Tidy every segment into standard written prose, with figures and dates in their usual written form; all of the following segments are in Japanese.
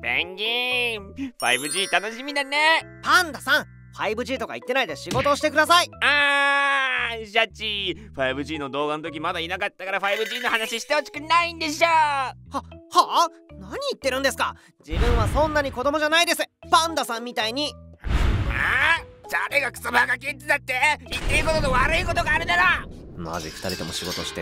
ペンギン 5G 楽しみだね。 パンダさん、 5G とか言ってないで仕事をしてください。 シャチ 5G の動画の時まだいなかったから 5G の話してほしくないんでしょ。 は何言ってるんですか。自分はそんなに子供じゃないです。パンダさんみたいに。 誰がクソバカキッズだって。言っていいことと悪いことがあるだろ。 マジ2人とも仕事して。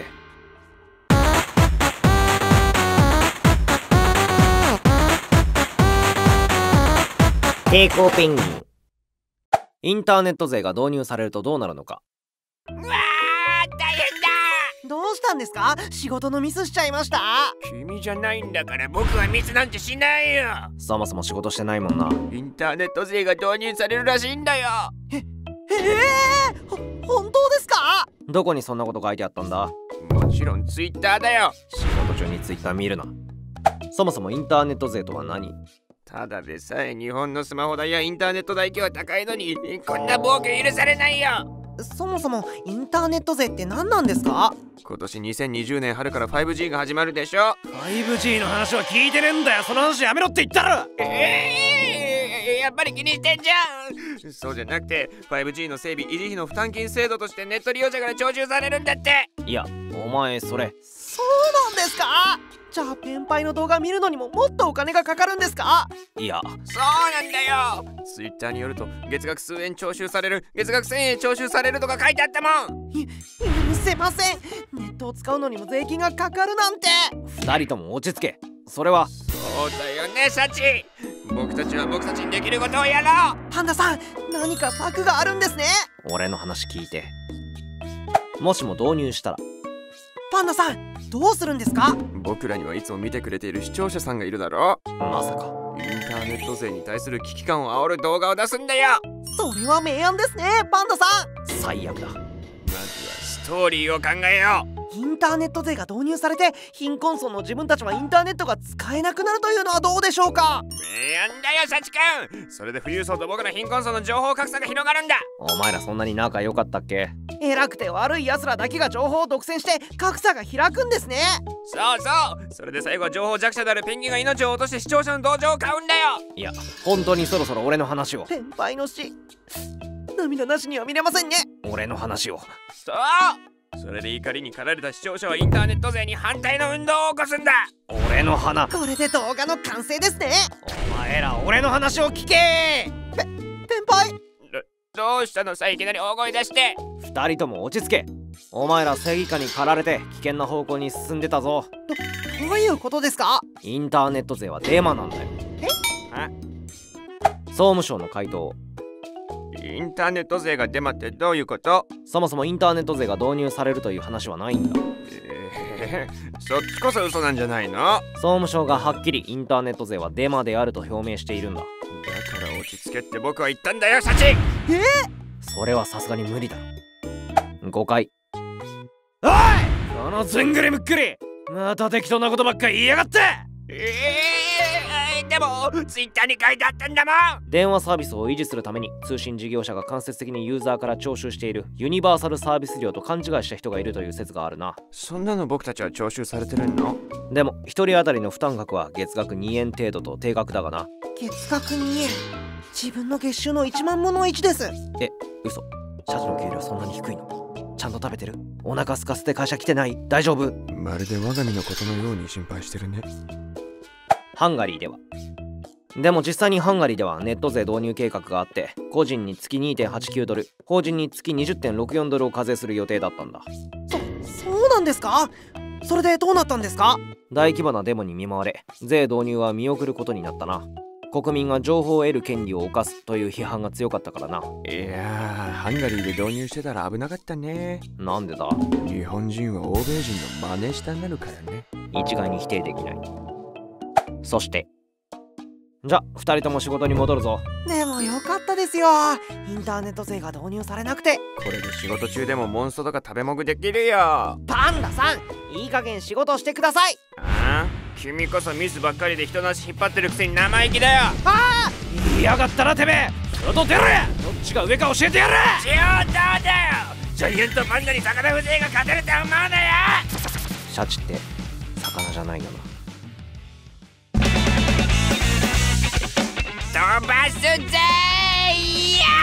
抵抗ペンギン。インターネット税が導入されるとどうなるのか。 大変だ。 どうしたんですか。仕事のミスしちゃいました。 君じゃないんだから僕はミスなんてしないよ。 そもそも仕事してないもんな。 インターネット税が導入されるらしいんだよ。 本当ですか。どこにそんなこと書いてあったんだ。 もちろんツイッターだよ。 仕事中にツイッター見るな。そもそもインターネット税とは何。 ただでさえ日本のスマホ代やインターネット代金は高いのにこんな暴挙許されないよ。 そもそもインターネット税って何なんですか。 今年2020年春から 5G が始まるでしょ。 5G の話は聞いてねえんだよ。その話やめろって言ったろ。 やっぱり気にしてんじゃん。そうじゃなくて 5G の整備維持費の負担金制度としてネット利用者から徴収されるんだって。 いやお前それ。そうなんですか。じゃあペンパイの動画見るのにももっとお金がかかるんですか。いやそうなんだよ。ツイッターによると月額数円徴収される、月額1000円徴収されるとか書いてあったもん。 すいません。ネットを使うのにも税金がかかるなんて。2人とも落ち着け。それはそうだよねシャチ。僕たちは僕たちにできることをやろう。 パンダさん、何か策があるんですね。俺の話聞いて。もしも導入したらパンダさんどうするんですか。 僕らにはいつも見てくれている視聴者さんがいるだろう。 まさかインターネット税に対する危機感を煽る動画を出すんだよ。 それは明暗ですねパンダさん。最悪だ。 まずはストーリーを考えよう。 インターネット税が導入されて貧困層の自分たちはインターネットが使えなくなるというのはどうでしょうか。 明暗だよシャチ君。それで富裕層と僕ら貧困層の情報格差が広がるんだ。 お前らそんなに仲良かったっけ。偉くて悪い奴らだけが情報を独占して格差が開くんですね。 そうそう。それで最後は情報弱者であるペンギンが命を落として視聴者の同情を買うんだよ。 いや本当にそろそろ俺の話を。先輩の死涙なしには見れませんね。俺の話を。 そう。それで怒りに駆られた視聴者はインターネット税に反対の運動を起こすんだ。 俺の花。これで動画の完成ですね。お前ら俺の話を聞け。ペンパイどうしたのさ、いきなり大声出して。 2人とも落ち着け。お前ら正義感に駆られて危険な方向に進んでたぞ。どういうことですか。インターネット税はデマなんだよ。総務省の回答。 インターネット税がデマってどういうこと。 そもそもインターネット税が導入されるという話はないんだ。 そっちこそ嘘なんじゃないの。 総務省がはっきりインターネット税はデマであると表明しているんだ。 だから落ち着けって僕は言ったんだよシャチ。 それはさすがに無理だろ。誤解。おいこのずんぐりむっくり、また適当なことばっか言いやがって。 でもツイッターに書いてあったんだもん。 電話サービスを維持するために通信事業者が間接的にユーザーから徴収しているユニバーサルサービス料と勘違いした人がいるという説があるな。 そんなの僕たちは徴収されてるの。 でも1人当たりの負担額は月額2円程度と低額だがな。月額2円。自分の月収の1万分の1です。嘘。社長の給料そんなに低いの。ちゃんと食べてる。お腹すかせて会社来てない。大丈夫。 まるで我が身のことのように心配してるね。 ハンガリーでは。でも実際にハンガリーではネット税導入計画があって、個人に月 2.89 ドル、法人に月 20.64 ドルを課税する予定だったんだ。そうなんですか。それでどうなったんですか。大規模なデモに見舞われ、税導入は見送ることになったな。国民が情報を得る権利を侵すという批判が強かったからな。 いやー、ハンガリーで導入してたら危なかったね。 なんでだ。 日本人は欧米人の真似したになるからね。 一概に否定できない。そしてじゃあ2人とも仕事に戻るぞ。でもよかったですよ。インターネット税が導入されなくて。 これで仕事中でもモンストとか食べもぐできるよ。 パンダさんいい加減仕事してください。 君こそミスばっかりで人の足引っ張ってるくせに生意気だよ。 言いやがったなてめえ。外出ろや。どっちが上か教えてやれ。 仕事だよ。ジャイアントパンダに魚風情が勝てると思うなよ。 シャチって魚じゃないよな。 ばすぜー。ヤ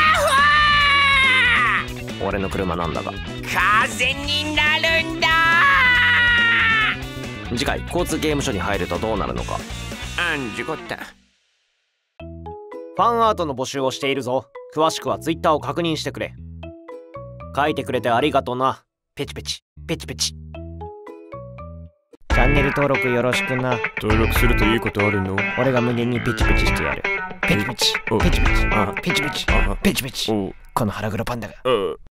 ッホ俺の車なんだが。 ー、風になるんだー。 次回交通刑務所に入るとどうなるのか。 事故った。 ファンアートの募集をしているぞ。詳しくは Twitter を確認してくれ。書いてくれてありがとな。ペチペチペチペチ。チャンネル登録よろしくな。 登録するといいことあるの？ 俺が無限にペチペチしてやる。ペチペチペチペチペチペチペチ。この腹黒パンダが。